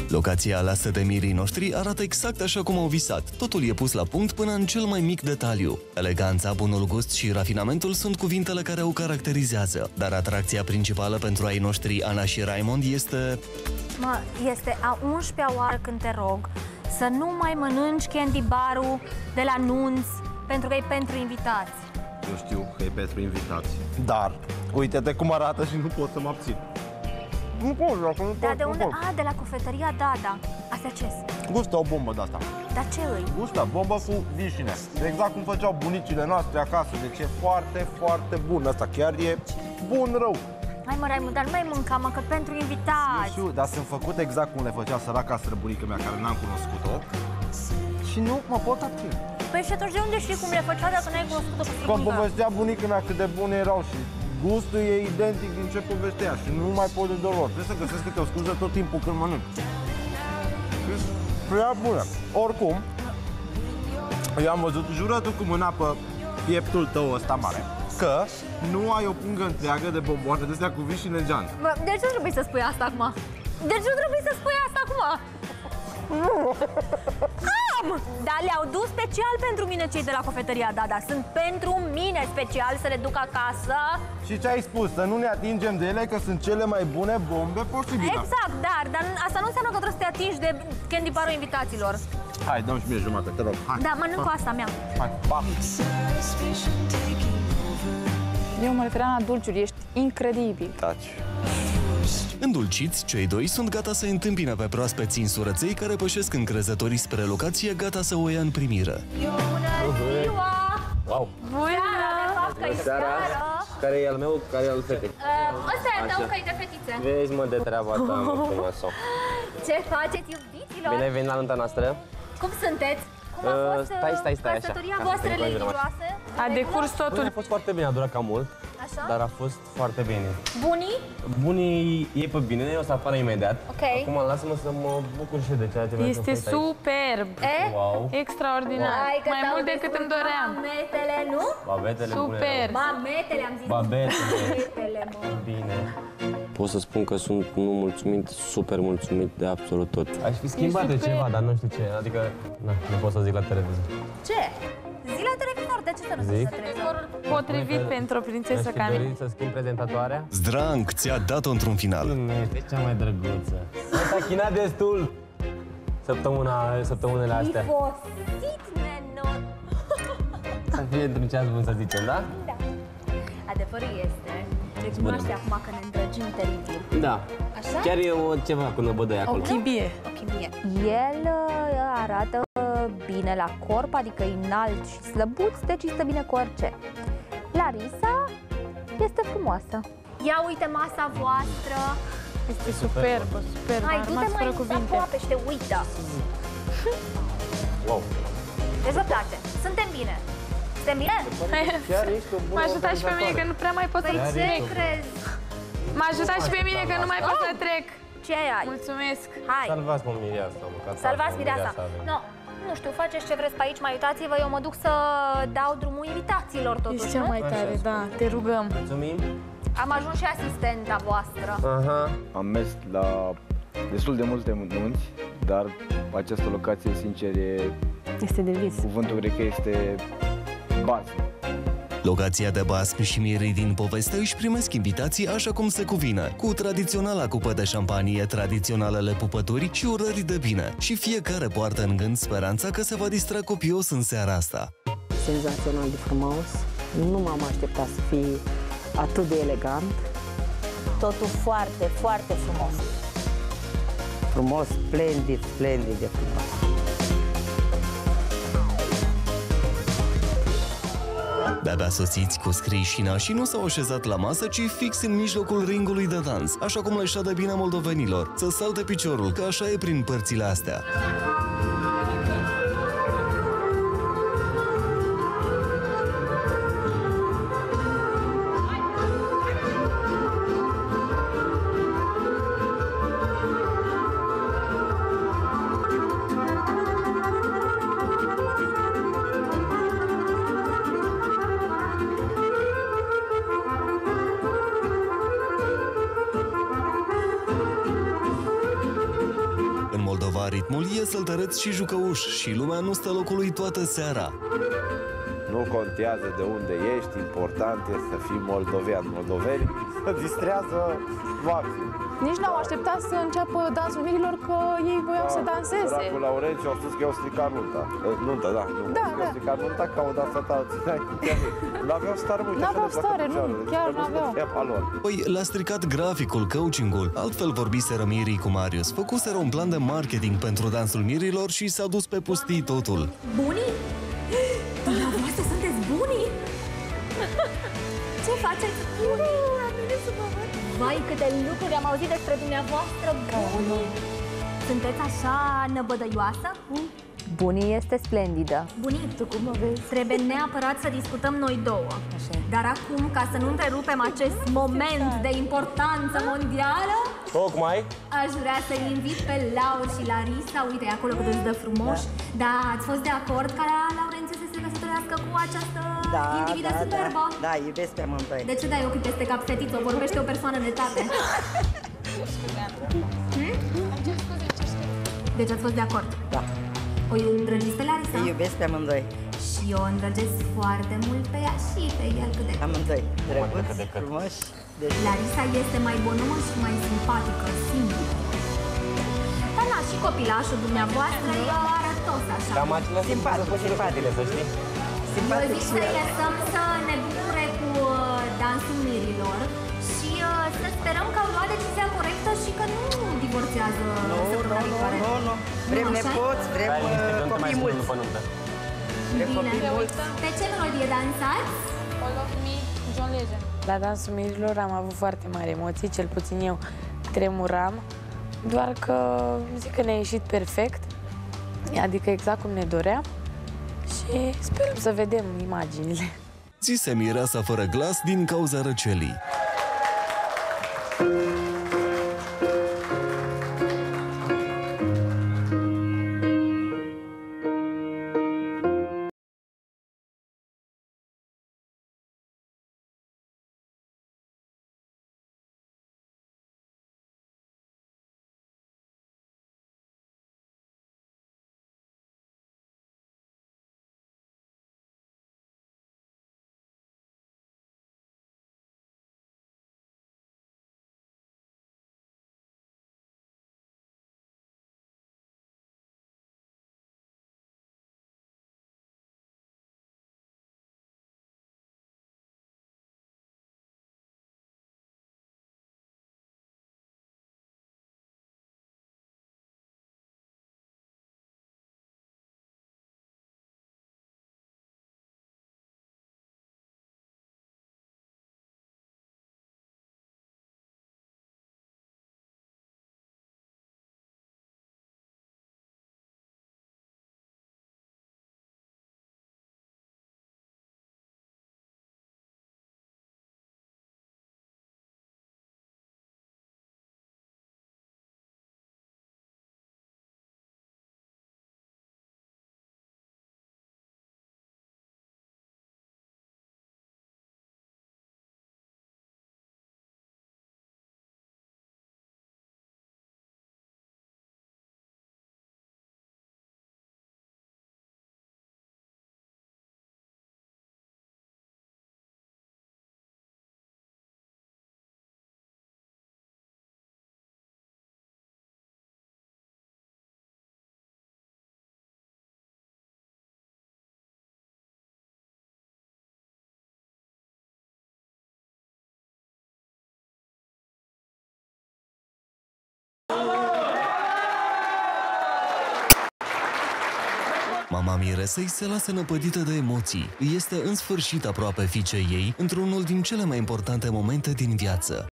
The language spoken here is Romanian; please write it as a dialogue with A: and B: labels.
A: Locația aleasă de mirii noștri arată exact așa cum au visat. Totul e pus la punct până în cel mai mic detaliu. Eleganța, bunul gust și rafinamentul sunt cuvintele care o caracterizează, dar atracția principală pentru ai noștri Ana și Raimond este...
B: Este a 11-a oară când te rog să nu mai mănânci candy bar-ul de la nunț, pentru că e pentru invitați.
C: Eu știu că e pentru invitați, dar uite-te cum arată și nu pot să mă abțin. Nu pot, dacă nu pot.
B: Dar de unde? De la cofetăria Dada. Astea ce sunt?
C: Gustă o bombă de asta.
B: Dar ce îi?
C: Gustă bombă cu vișine. Exact cum făceau bunicile noastre acasă. Deci e foarte, foarte bun. Asta chiar e bun rău.
B: Hai mă, Raimund, dar nu mai mânca, mă, că pentru invitați.
C: Știu, dar sunt făcut exact cum le făcea săraca străbunica mea, care n-am cunoscut-o. Și nu mă pot abține.
B: Păi și atunci de unde știi cum le făcea dacă n-ai cunoscut-o cu străbunica?
C: Când povestea bunica mea cât de bune erau și gustul e identic din ce povestea și nu mai pot de dolor. Trebuie să găsesc câte o scuză tot timpul când mănânc. Prea bună. Oricum, eu am văzut, jură tu cu mâna pe pieptul tău ăsta mare, că nu ai o pungă întreagă de bomboane de astea cu vișine geantă.
B: De ce trebuie să spui asta acum? De ce trebuie să spui asta acum? Dar le-au dus special pentru mine cei de la cofetăria Dada. Sunt pentru mine special să le duc acasă.
C: Și ce ai spus? Să nu ne atingem de ele, că sunt cele mai bune bombe posibile.
B: Exact, dar asta nu înseamnă că trebuie să te atingi de candy bar-ul invitaților.
C: Hai, dăm și mie jumătate, te rog. Hai.
B: Da, mănânc cu asta mea.
C: Hai, pa!
D: Eu mă referam la dulciuri, ești incredibil.
C: Taci.
A: Îndulciți, cei doi sunt gata să întâmpine pe proaspeții însurăței care pășesc încrezătorii spre locație, gata să o ia în primire.
B: Bună ziua!
E: Wow!
B: Bună seara!
E: Care e al meu, care e al fetei?
B: Ăsta e al tău, că e de fetițe.
E: Vezi, mă, de treaba ta, mă, frumoasă.
B: Ce faceți, iubiților?
E: Bine ai venit la nunta noastră?
B: Cum sunteți? Cum a fost
E: stai, așa.
B: căsătoria voastră religioasă?
D: A decurs totul.
E: A fost foarte bine, a durat cam mult,
B: Așa?
E: dar a fost foarte bine.
B: Bunii?
E: Bunii e pe bine, eu o să apară imediat.
B: Ok.
E: Acum lasă-mă să mă bucur și de ceea ce mi-a
D: Este
E: făcut aici.
D: superb.
E: Wow.
D: Extraordinar.
B: Hai că
D: Mai
B: te-au
D: mult decât îmi doream.
B: Mametele, nu?
E: Babetele
D: Super.
B: Mametele, am zis.
E: Babetele.
B: Mametele, mă.
E: Bine. Pot să spun că sunt unul mulțumit, super mulțumit de absolut tot. Aș fi schimbat de ceva, dar nu știu ce. Adică, nu pot să zic la televizor.
B: Ce? Zi la televizor, de ce să nu zici la televizor?
D: Potrivit pentru o prințesă ca mine.
E: Să schimb prezentatoarea?
A: Zdranc, ți-a dat-o într-un final.
E: Nu, este cea mai drăguță. S-a chinat destul săptămânile astea.
B: Ifosit, menot!
E: Să fie într-un ceas bun, să zicem, da?
B: Da. Adevărul este, recunoaște acum că ne îndrăgim teribil.
E: Da.
B: Așa?
E: Chiar e ceva cu năbădăi acolo.
D: O chibie.
B: O chimie. El arată bine la corp, adică înalt și slăbuț, deci stă bine cu orice. Larisa este frumoasă. Ia uite masa voastră.
D: Este superbă, superbă.
B: Hai,
D: Am
B: du-te
D: rămas fără
B: mai
D: cuvinte.
B: aproape și te uită.
E: Wow.
B: Deci vă place. Suntem bine. Suntem bine?
C: Chiar ești o bună
D: Mă ajutați și pe mine că nu prea mai pot să
B: Păi ce
D: trec.
B: crezi?
D: Mă ajutați și pe mine că nu mai pot să trec.
B: Ce ai?
D: Mulțumesc.
B: Hai.
E: Salvați-mă mireasa, măcar.
B: Salvați mireasa. No, nu știu, faceți ce vreți pe aici, mai uitați-vă, eu mă duc să dau drumul invitațiilor totuși,
D: Ești cea
B: nu?
D: mai tare, da, te rugăm.
E: Mulțumim.
B: Am ajuns și asistenta voastră.
E: Aha.
F: Am mers la destul de multe nunți, dar această locație, sincer,
D: Este de vis.
F: cuvântul cred că este bază.
A: Locația de basm și mirii din poveste își primesc invitații așa cum se cuvine, cu tradiționala cupă de șampanie, tradiționalele pupături și urări de bine. Și fiecare poartă în gând speranța că se va distra copios în seara asta.
G: Senzațional de frumos. Nu m-am așteptat să fie atât de elegant.
B: Totul foarte, foarte frumos.
G: Frumos, splendid, splendid de frumos.
A: De-abia soțiți cu scrișina și nu s-au așezat la masă, ci fix în mijlocul ringului de dans, așa cum le șade bine moldovenilor, să salte piciorul, că așa e prin părțile astea. lua ritmul, e săltăreț și jucăuș și lumea nu stă locului toată seara.
C: Nu contează de unde ești, important este să fii moldovean. Moldovenii se distrează maxim.
D: Nici n-au așteptat să înceapă dansul mirilor, că ei voiau să danseze.
C: Săracul Laurențiu au spus că i-au stricat nunta. Nunta, da. Nu,
D: Da,
C: i-au stricat nunta că au dansat alții. N-aveau stare, uite,
D: N-aveau stare, nu, chiar n-aveau.
A: Păi l-a stricat graficul, coachingul. Altfel vorbiseră mirii cu Marius. Făcuseră un plan de marketing pentru dansul mirilor și s-a dus pe pustii totul.
B: Bunii? Dumneavoastră sunteți bunii? Ce faceți bunii? Vai, câte lucruri am auzit despre dumneavoastră, bunii! Sunteți așa năbădăioasă?
H: Bunii este splendidă.
B: Bunii, tu cum mă vezi? Trebuie neapărat să discutăm noi două.
H: Așa.
B: Dar acum, ca să nu întrerupem acest moment de importanță mondială,
E: Tocmai.
B: aș vrea să-i invit pe Laur și Larisa. Uite, e acolo cât îți dă frumos. Da, ați fost de acord ca Laurențiu să se căsătorească cu această individă superbă?
G: Da, iubesc pe amândoi.
B: De ce dai ochii peste cap, fetiță? Vorbește o persoană de tate. Deci ați fost de acord?
G: Da.
B: O îndrăgiți pe Larisa?
G: Îi iubesc pe amândoi.
B: Și eu îndrăgesc foarte mult pe ea și pe el cât de cât.
G: Amândoi. Drăguți, frumoși.
B: Larisa este mai bonumă și mai simpatică, simplu. Dar na, și copilașul dumneavoastră e arătos așa.
E: Cam același
G: Simpatic, simpatic.
E: să știi.
B: Eu
G: Simpatic
B: zic
G: și
B: să-i lăsăm să ne bucure cu dansul mirilor și să sperăm că au luat decizia corectă și că nu divorțează săptămâna viitoare.
G: Nu. Vrem
B: Nu, așa?
G: nepoți, vrem copii mulți. Vrem
B: Bine.
G: copii mulți.
B: Pe ce melodie dansați?
D: All of Me, John Legend.
I: La dansul mirilor am avut foarte mari emoții, cel puțin eu tremuram, doar că zic că ne-a ieșit perfect, adică exact cum ne doream și sperăm să vedem imaginile.
A: Zise mireasa fără glas din cauza răcelii. Mama miresei se lasă năpădită de emoții. Îi este în sfârșit aproape fiicei ei într-unul din cele mai importante momente din viață.